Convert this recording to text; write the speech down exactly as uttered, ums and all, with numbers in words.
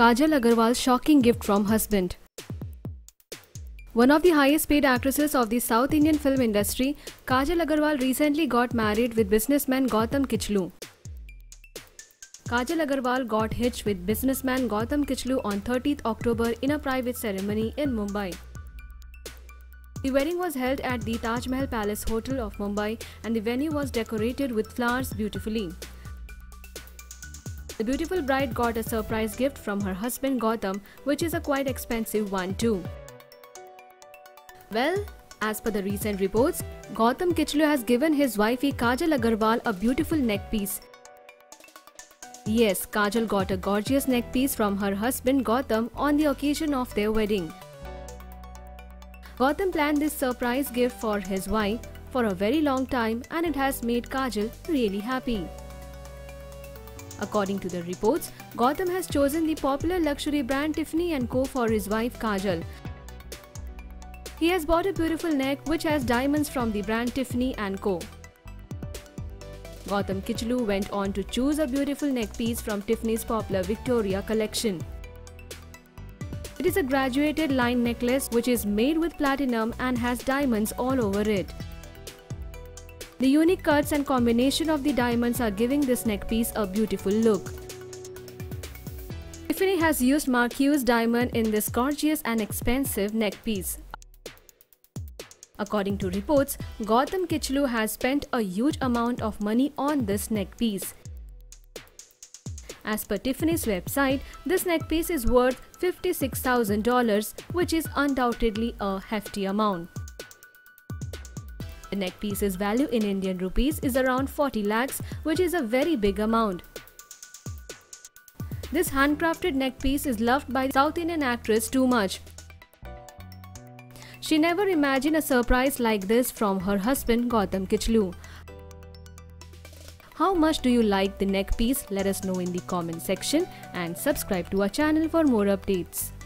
Kajal Agarwal's shocking gift from husband. One of the highest paid actresses of the South Indian film industry, Kajal Agarwal recently got married with businessman Gautam Kichlu. Kajal Agarwal got hitched with businessman Gautam Kichlu on thirtieth October in a private ceremony in Mumbai. The wedding was held at the Taj Mahal Palace Hotel of Mumbai and the venue was decorated with flowers beautifully. The beautiful bride got a surprise gift from her husband Gautam, which is a quite expensive one too. Well, as per the recent reports, Gautam Kichlu has given his wifey Kajal Agarwal a beautiful neck piece. Yes, Kajal got a gorgeous neck piece from her husband Gautam on the occasion of their wedding. Gautam planned this surprise gift for his wife for a very long time and it has made Kajal really happy. According to the reports, Gautam has chosen the popular luxury brand Tiffany and Co for his wife Kajal. He has bought a beautiful neck which has diamonds from the brand Tiffany and Co. Gautam Kichlu went on to choose a beautiful neck piece from Tiffany's popular Victoria collection. It is a graduated line necklace which is made with platinum and has diamonds all over it. The unique cuts and combination of the diamonds are giving this neck piece a beautiful look. Tiffany has used Marquise diamond in this gorgeous and expensive neck piece. According to reports, Gautam Kichlu has spent a huge amount of money on this neck piece. As per Tiffany's website, this neck piece is worth fifty-six thousand dollars, which is undoubtedly a hefty amount. The neck piece's value in Indian rupees is around forty lakhs, which is a very big amount. This handcrafted neck piece is loved by South Indian actress too much. She never imagined a surprise like this from her husband Gautam Kichlu. How much do you like the neck piece? Let us know in the comment section and subscribe to our channel for more updates.